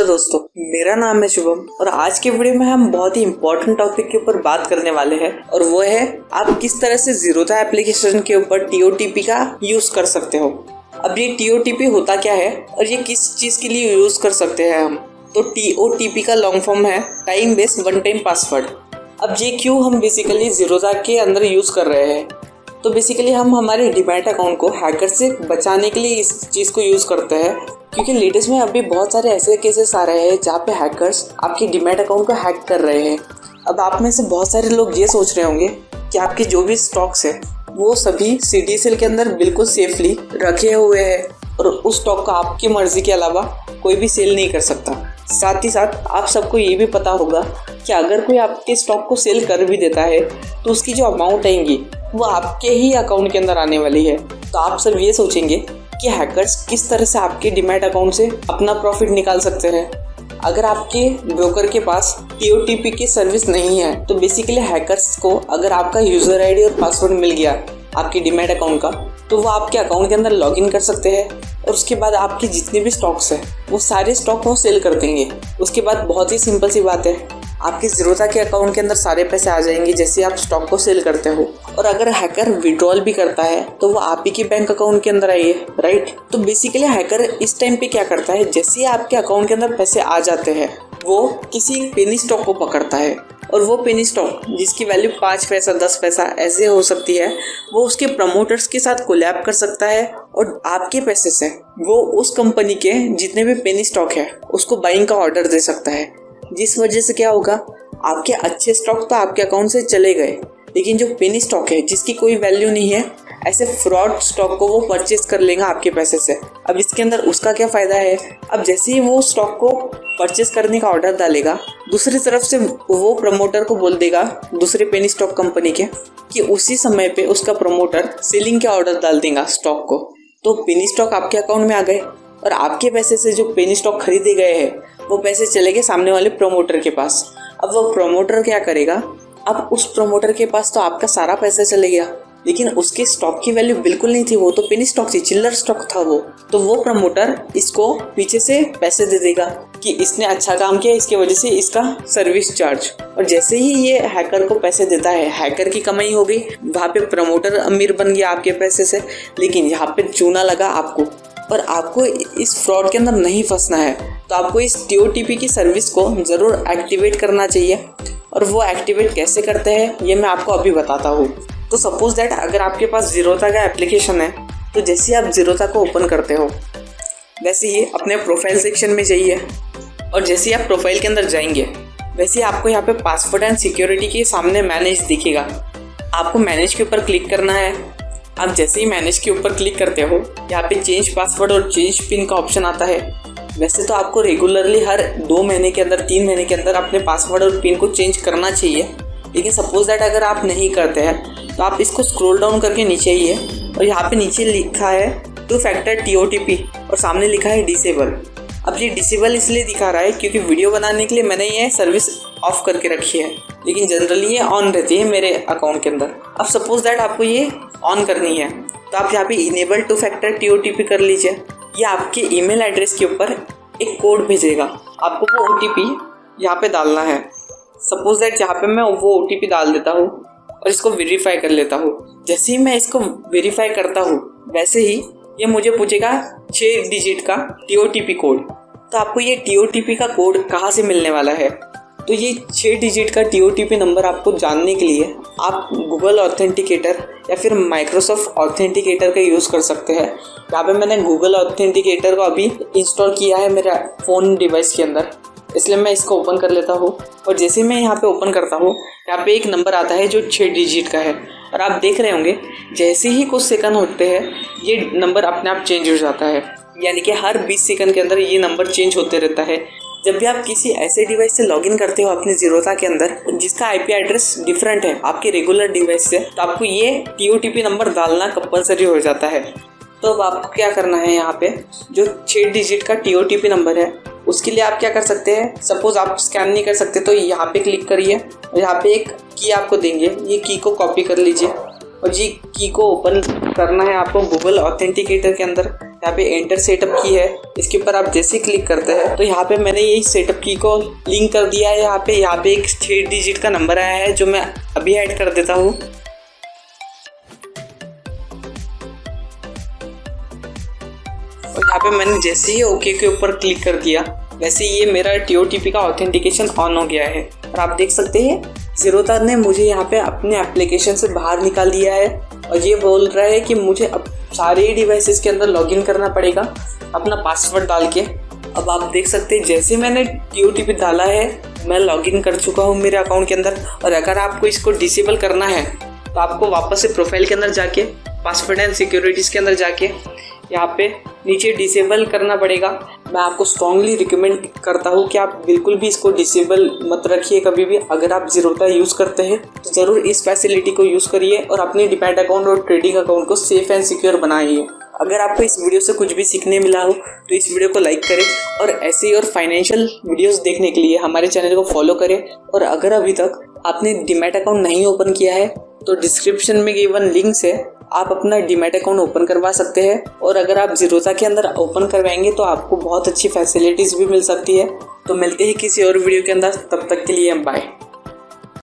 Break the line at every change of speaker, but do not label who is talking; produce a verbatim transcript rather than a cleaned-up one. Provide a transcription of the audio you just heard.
दोस्तों, मेरा नाम है शुभम और आज के वीडियो में हम बहुत ही इम्पोर्टेंट टॉपिक के ऊपर बात करने वाले हैं और वो है आप किस तरह से ज़ीरोधा एप्लीकेशन के ऊपर टी ओ टी पी का यूज़ कर सकते हो। अब ये टी ओ टी पी होता क्या है और ये किस चीज़ के लिए यूज़ कर सकते हैं हम। तो टी ओ टी पी का लॉन्ग फॉर्म है time based one time password. अब ये क्यों हम बेसिकली ज़ीरोधा के अंदर यूज़ कर रहे हैं, तो बेसिकली हम हमारे डीमैट अकाउंट को हैकर से बचाने के लिए इस चीज़ को यूज़ करते हैं, क्योंकि लेटेस्ट में अभी बहुत सारे ऐसे केसेस आ रहे हैं जहाँ पे हैकर्स आपके डीमैट अकाउंट को हैक कर रहे हैं। अब आप में से बहुत सारे लोग ये सोच रहे होंगे कि आपके जो भी स्टॉक्स है वो सभी सी डी एस एल के अंदर बिल्कुल सेफली रखे हुए हैं और उस स्टॉक को आपकी मर्जी के अलावा कोई भी सेल नहीं कर सकता। साथ ही साथ आप सबको ये भी पता होगा कि अगर कोई आपके स्टॉक को सेल कर भी देता है तो उसकी जो अमाउंट आएंगी वो आपके ही अकाउंट के अंदर आने वाली है। तो आप सब ये सोचेंगे कि हैकर्स किस तरह से आपके डीमैट अकाउंट से अपना प्रॉफिट निकाल सकते हैं। अगर आपके ब्रोकर के पास टी ओ टी पी की सर्विस नहीं है तो बेसिकली हैकर्स को अगर आपका यूज़र आई डी और पासवर्ड मिल गया आपके डीमैट अकाउंट का, तो वो आपके अकाउंट के अंदर लॉगिन कर सकते हैं और उसके बाद आपके जितने भी स्टॉक्स हैं वो सारे स्टॉक वो सेल कर देंगे। उसके बाद बहुत ही सिंपल सी बात है, आपके ज़ीरोधा के अकाउंट के अंदर सारे पैसे आ जाएंगे जैसे आप स्टॉक को सेल करते हो। और अगर हैकर विड्रॉल भी करता है तो वो आप ही के बैंक अकाउंट के अंदर आई है, राइट। तो बेसिकली हैकर इस टाइम पे क्या करता है, जैसे ही आपके अकाउंट के अंदर पैसे आ जाते हैं वो किसी पेनी स्टॉक को पकड़ता है और वो पेनी स्टॉक जिसकी वैल्यू पाँच पैसा दस पैसा ऐसे हो सकती है, वो उसके प्रमोटर्स के साथ कोलैब कर सकता है और आपके पैसे से वो उस कंपनी के जितने भी पेनी स्टॉक है उसको बाइंग का ऑर्डर दे सकता है। जिस वजह से क्या होगा, आपके अच्छे स्टॉक तो आपके अकाउंट से चले गए, लेकिन जो पेनी स्टॉक है जिसकी कोई वैल्यू नहीं है, ऐसे फ्रॉड स्टॉक को वो परचेज कर लेगा आपके पैसे से। अब इसके अंदर उसका क्या फ़ायदा है, अब जैसे ही वो स्टॉक को परचेज करने का ऑर्डर डालेगा, दूसरी तरफ से वो प्रमोटर को बोल देगा दूसरे पेनी स्टॉक कंपनी के कि उसी समय पे उसका प्रमोटर सेलिंग का ऑर्डर डाल देगा स्टॉक को। तो पेनी स्टॉक आपके अकाउंट में आ गए और आपके पैसे से जो पेनी स्टॉक खरीदे गए हैं वो पैसे चले गए सामने वाले प्रमोटर के पास। अब वो प्रमोटर क्या करेगा, अब उस प्रमोटर के पास तो आपका सारा पैसा चले गया, लेकिन उसके स्टॉक की वैल्यू बिल्कुल नहीं थी, वो तो पेनी स्टॉक थी, चिल्लर स्टॉक था वो। तो वो प्रमोटर इसको पीछे से पैसे दे देगा कि इसने अच्छा काम किया, इसकी वजह से इसका सर्विस चार्ज। और जैसे ही ये हैकर को पैसे देता है, हैकर की कमाई हो गई, वहाँ पे प्रमोटर अमीर बन गया आपके पैसे से, लेकिन यहाँ पे चूना लगा आपको। और आपको इस फ्रॉड के अंदर नहीं फंसना है तो आपको इस टी ओ टी पी की सर्विस को ज़रूर एक्टिवेट करना चाहिए। और वो एक्टिवेट कैसे करते हैं ये मैं आपको अभी बताता हूँ। तो सपोज दैट अगर आपके पास ज़ीरोधा का एप्लीकेशन है, तो जैसे ही आप ज़ीरोधा को ओपन करते हो वैसे ही अपने प्रोफाइल सेक्शन में जाइए और जैसे ही आप प्रोफाइल के अंदर जाएंगे वैसे ही आपको यहाँ पे पासवर्ड एंड सिक्योरिटी के सामने मैनेज दिखेगा। आपको मैनेज के ऊपर क्लिक करना है। आप जैसे ही मैनेज के ऊपर क्लिक करते हो यहाँ पे चेंज पासवर्ड और चेंज पिन का ऑप्शन आता है। वैसे तो आपको रेगुलरली हर दो महीने के अंदर तीन महीने के अंदर अपने पासवर्ड और पिन को चेंज करना चाहिए, लेकिन सपोज दैट अगर आप नहीं करते हैं तो आप इसको स्क्रॉल डाउन करके नीचे आइए और यहाँ पे नीचे लिखा है two factor T O T P और सामने लिखा है डिसेबल। अब ये डिसेबल इसलिए दिखा रहा है क्योंकि वीडियो बनाने के लिए मैंने ये सर्विस ऑफ करके रखी है, लेकिन जनरली ये ऑन रहती है मेरे अकाउंट के अंदर। अब सपोज दैट आपको ये ऑन करनी है तो आप यहाँ पे enable two factor T O T P कर लीजिए। ये आपके ईमेल एड्रेस के ऊपर एक कोड भेजेगा, आपको वो ओ टी पी यहाँ पे डालना है। सपोज दैट यहाँ पे मैं वो ओ टी पी डाल देता हूँ और इसको वेरीफाई कर लेता हूँ। जैसे ही मैं इसको वेरीफाई करता हूँ वैसे ही ये मुझे पूछेगा छः डिजिट का T O T P code. तो आपको ये टी ओ टी पी का कोड कहाँ से मिलने वाला है, तो ये छः डिजिट का T O T P number आपको जानने के लिए आप गूगल ऑथेंटिकेटर या फिर माइक्रोसॉफ्ट ऑथेंटिकेटर का यूज़ कर सकते हैं। यहाँ पे मैंने गूगल ऑथेंटिकेटर को अभी इंस्टॉल किया है मेरा फ़ोन डिवाइस के अंदर, इसलिए मैं इसको ओपन कर लेता हूँ। और जैसे मैं यहाँ पे ओपन करता हूँ यहाँ पे एक नंबर आता है जो छः डिजिट का है और आप देख रहे होंगे जैसे ही कुछ सेकंड होते हैं ये नंबर अपने आप चेंज हो जाता है, यानी कि हर बीस सेकंड के अंदर ये नंबर चेंज होते रहता है। जब भी आप किसी ऐसे डिवाइस से लॉगिन करते हो अपने ज़ीरोधा के अंदर जिसका आई पी एड्रेस डिफरेंट है आपके रेगुलर डिवाइस से, तो आपको ये T O T P number डालना कंपलसरी हो जाता है। तो अब आपको क्या करना है, यहाँ पे जो छः डिजिट का T O T P number है उसके लिए आप क्या कर सकते हैं, सपोज आप स्कैन नहीं कर सकते तो यहाँ पे क्लिक करिए और यहाँ पे एक की आपको देंगे, ये की को कॉपी कर लीजिए और जी की को ओपन करना है आपको गूगल ऑथेंटिकेटर के अंदर। यहाँ पे एंटर सेटअप की है, इसके ऊपर आप जैसे क्लिक करते हैं तो यहाँ पे मैंने यही सेटअप की को लिंक कर दिया है। यहाँ पे यहाँ पे एक छः डिजिट का नंबर आया है जो मैं अभी ऐड कर देता हूँ। और यहाँ पे मैंने जैसे ही ओके के ऊपर क्लिक कर दिया वैसे ये मेरा टी ओ टी पी का ऑथेंटिकेशन ऑन हो गया है। और आप देख सकते हैं ज़ीरोधा ने मुझे यहाँ पे अपने एप्लीकेशन से बाहर निकाल दिया है और ये बोल रहा है कि मुझे अब सारे डिवाइसेस के अंदर लॉगिन करना पड़ेगा अपना पासवर्ड डाल के। अब आप देख सकते हैं जैसे मैंने टी ओ टी पी डाला है मैं लॉगिन कर चुका हूँ मेरे अकाउंट के अंदर। और अगर आपको इसको डिसेबल करना है तो आपको वापस से प्रोफाइल के अंदर जाके पासवर्ड एंड सिक्योरिटीज़ के अंदर जाके यहाँ पे नीचे डिसेबल करना पड़ेगा। मैं आपको स्ट्रांगली रिकमेंड करता हूँ कि आप बिल्कुल भी इसको डिसेबल मत रखिए कभी भी। अगर आप ज़ीरोधा यूज़ करते हैं तो ज़रूर इस फैसिलिटी को यूज़ करिए और अपने डीमैट अकाउंट और ट्रेडिंग अकाउंट को सेफ एंड सिक्योर बनाइए। अगर आपको इस वीडियो से कुछ भी सीखने मिला हो तो इस वीडियो को लाइक करें और ऐसे ही और फाइनेंशियल वीडियोस देखने के लिए हमारे चैनल को फॉलो करें। और अगर अभी तक आपने डीमैट अकाउंट नहीं ओपन किया है तो डिस्क्रिप्शन में गिवन लिंक से आप अपना डीमैट अकाउंट ओपन करवा सकते हैं। और अगर आप ज़ीरोधा के अंदर ओपन करवाएंगे तो आपको बहुत अच्छी फैसिलिटीज़ भी मिल सकती है। तो मिलते हैं किसी और वीडियो के अंदर, तब तक के लिए बाय।